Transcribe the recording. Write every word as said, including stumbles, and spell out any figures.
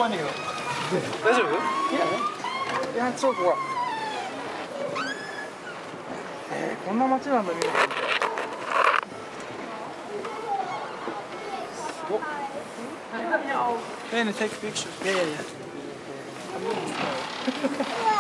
怖いんだけど。 大丈夫？ いやね。いや超怖い。えー、こんな街なんだ見るの。すごっ。Hey, take pictures. Yeah, yeah, yeah.